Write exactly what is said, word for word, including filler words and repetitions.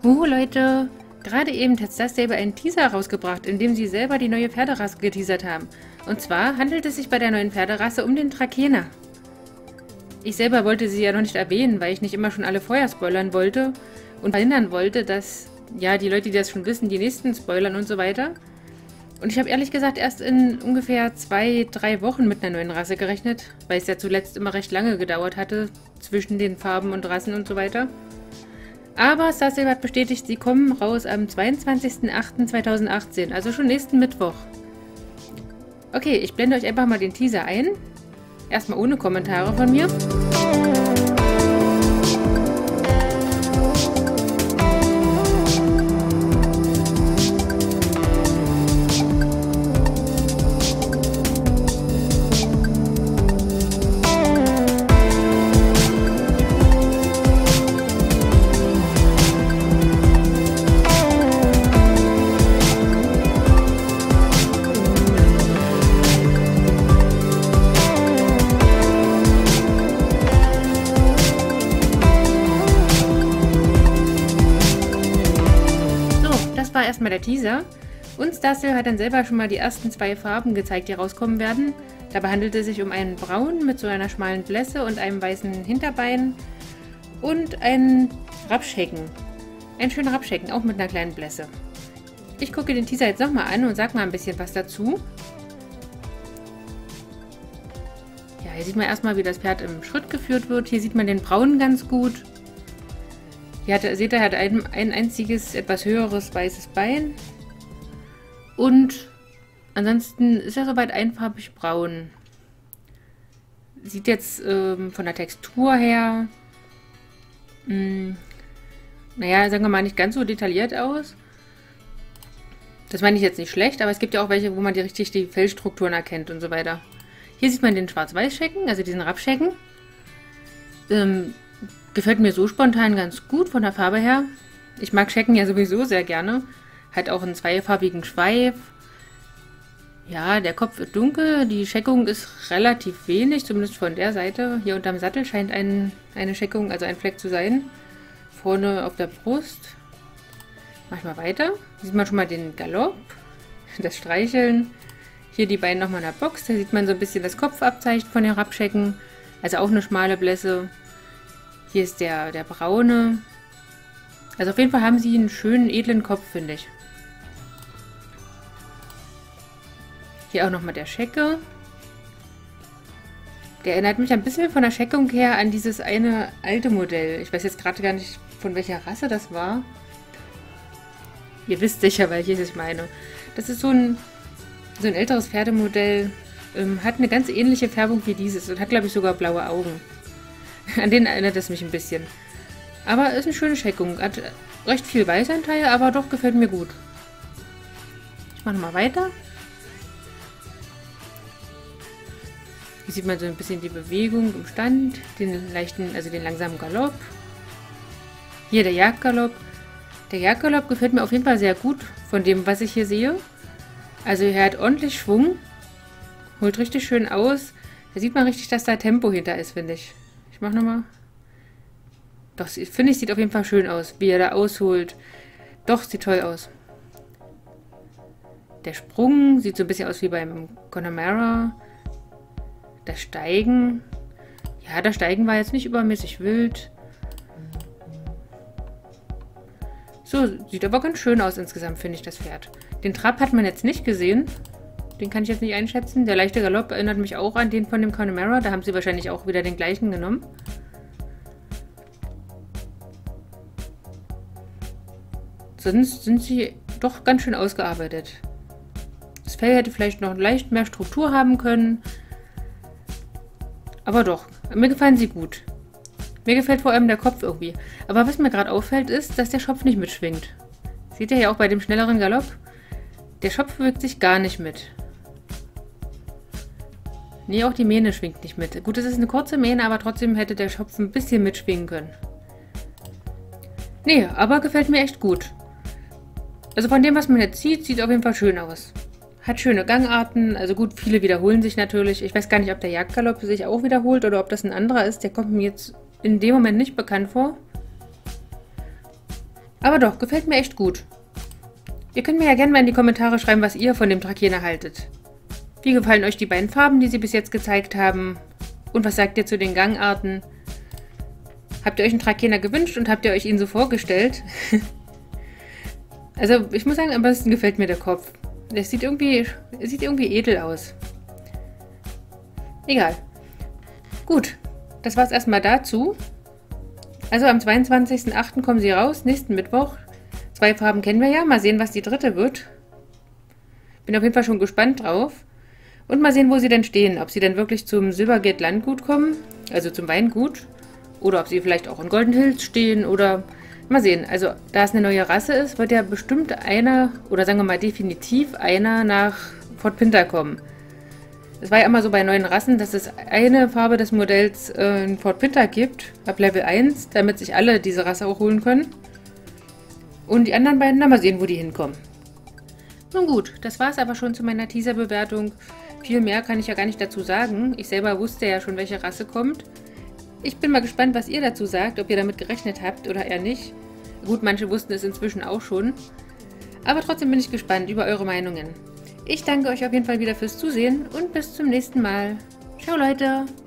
Oh Leute, gerade eben hat Star Stable einen Teaser rausgebracht, in dem sie selber die neue Pferderasse geteasert haben. Und zwar handelt es sich bei der neuen Pferderasse um den Trakehner. Ich selber wollte sie ja noch nicht erwähnen, weil ich nicht immer schon alle vorher spoilern wollte und verhindern wollte, dass ja die Leute, die das schon wissen, die nächsten spoilern und so weiter. Und ich habe ehrlich gesagt erst in ungefähr zwei, drei Wochen mit einer neuen Rasse gerechnet, weil es ja zuletzt immer recht lange gedauert hatte zwischen den Farben und Rassen und so weiter. Aber Star Stable hat bestätigt, sie kommen raus am zweiundzwanzigsten achten zweitausendachtzehn, also schon nächsten Mittwoch. Okay, ich blende euch einfach mal den Teaser ein. Erstmal ohne Kommentare von mir. War erstmal der Teaser und Star Stable hat dann selber schon mal die ersten zwei Farben gezeigt, die rauskommen werden. Dabei handelt es sich um einen Braun mit so einer schmalen Blässe und einem weißen Hinterbein und einen Rapschecken. Ein schöner Rapschecken, auch mit einer kleinen Blässe. Ich gucke den Teaser jetzt nochmal an und sag mal ein bisschen was dazu. Ja, hier sieht man erstmal, wie das Pferd im Schritt geführt wird. Hier sieht man den Braun ganz gut. Hier hat, seht ihr, er hat ein, ein einziges, etwas höheres weißes Bein. Und ansonsten ist er soweit einfarbig braun. Sieht jetzt ähm, von der Textur her, mh, naja, sagen wir mal, nicht ganz so detailliert aus. Das meine ich jetzt nicht schlecht, aber es gibt ja auch welche, wo man die richtig die Fellstrukturen erkennt und so weiter. Hier sieht man den Schwarz-Weiß-Schecken, also diesen Rapschecken. Ähm, Gefällt mir so spontan ganz gut von der Farbe her. Ich mag Schecken ja sowieso sehr gerne. Hat auch einen zweifarbigen Schweif. Ja, der Kopf ist dunkel. Die Scheckung ist relativ wenig, zumindest von der Seite. Hier unterm Sattel scheint ein, eine Scheckung, also ein Fleck zu sein. Vorne auf der Brust. Mach ich mal weiter. Hier sieht man schon mal den Galopp. Das Streicheln. Hier die Beine nochmal in der Box. Da sieht man so ein bisschen das Kopfabzeichen von den Rapschecken. Also auch eine schmale Blässe. Hier ist der, der braune. Also auf jeden Fall haben sie einen schönen, edlen Kopf, finde ich. Hier auch nochmal der Schecke. Der erinnert mich ein bisschen von der Scheckung her an dieses eine alte Modell. Ich weiß jetzt gerade gar nicht, von welcher Rasse das war. Ihr wisst sicher, welches ich meine. Das ist so ein, so ein älteres Pferdemodell. Ähm, hat eine ganz ähnliche Färbung wie dieses und hat, glaube ich, sogar blaue Augen. An den erinnert es mich ein bisschen. Aber ist eine schöne Scheckung. Hat recht viel Weißanteil, aber doch gefällt mir gut. Ich mache mal weiter. Hier sieht man so ein bisschen die Bewegung im Stand, den leichten, also den langsamen Galopp. Hier der Jagdgalopp. Der Jagdgalopp gefällt mir auf jeden Fall sehr gut von dem, was ich hier sehe. Also er hat ordentlich Schwung. Holt richtig schön aus. Da sieht man richtig, dass da Tempo hinter ist, finde ich. Ich mach nochmal. Doch, finde ich, sieht auf jeden Fall schön aus, wie er da ausholt. Doch, sieht toll aus. Der Sprung sieht so ein bisschen aus wie beim Connemara. Das Steigen. Ja, das Steigen war jetzt nicht übermäßig wild. So, sieht aber ganz schön aus insgesamt, finde ich, das Pferd. Den Trab hat man jetzt nicht gesehen. Den kann ich jetzt nicht einschätzen. Der leichte Galopp erinnert mich auch an den von dem Connemara. Da haben sie wahrscheinlich auch wieder den gleichen genommen. Sonst sind sie doch ganz schön ausgearbeitet. Das Fell hätte vielleicht noch leicht mehr Struktur haben können. Aber doch, mir gefallen sie gut. Mir gefällt vor allem der Kopf irgendwie. Aber was mir gerade auffällt, ist, dass der Schopf nicht mitschwingt. Seht ihr ja auch bei dem schnelleren Galopp? Der Schopf bewegt sich gar nicht mit. Nee, auch die Mähne schwingt nicht mit. Gut, es ist eine kurze Mähne, aber trotzdem hätte der Schopf ein bisschen mitschwingen können. Nee, aber gefällt mir echt gut. Also von dem, was man jetzt sieht, sieht es auf jeden Fall schön aus. Hat schöne Gangarten, also gut, viele wiederholen sich natürlich. Ich weiß gar nicht, ob der Jagdgalopp sich auch wiederholt oder ob das ein anderer ist. Der kommt mir jetzt in dem Moment nicht bekannt vor. Aber doch, gefällt mir echt gut. Ihr könnt mir ja gerne mal in die Kommentare schreiben, was ihr von dem Trakehner haltet. Wie gefallen euch die beiden Farben, die sie bis jetzt gezeigt haben? Und was sagt ihr zu den Gangarten? Habt ihr euch einen Trakehner gewünscht und habt ihr euch ihn so vorgestellt? Also ich muss sagen, am besten gefällt mir der Kopf. Der sieht irgendwie, sieht irgendwie edel aus. Egal. Gut, das war's erstmal dazu. Also am zweiundzwanzigsten achten kommen sie raus, nächsten Mittwoch. Zwei Farben kennen wir ja, mal sehen, was die dritte wird. Bin auf jeden Fall schon gespannt drauf. Und mal sehen, wo sie denn stehen. Ob sie denn wirklich zum Silbergate Landgut kommen, also zum Weingut. Oder ob sie vielleicht auch in Golden Hills stehen oder... Mal sehen. Also, da es eine neue Rasse ist, wird ja bestimmt einer, oder sagen wir mal definitiv einer nach Fort Pinter kommen. Es war ja immer so bei neuen Rassen, dass es eine Farbe des Modells äh, in Fort Pinter gibt, ab Level eins, damit sich alle diese Rasse auch holen können. Und die anderen beiden, na mal sehen, wo die hinkommen. Nun gut, das war es aber schon zu meiner Teaser-Bewertung. Viel mehr kann ich ja gar nicht dazu sagen. Ich selber wusste ja schon, welche Rasse kommt. Ich bin mal gespannt, was ihr dazu sagt, ob ihr damit gerechnet habt oder eher nicht. Gut, manche wussten es inzwischen auch schon. Aber trotzdem bin ich gespannt über eure Meinungen. Ich danke euch auf jeden Fall wieder fürs Zusehen und bis zum nächsten Mal. Ciao Leute!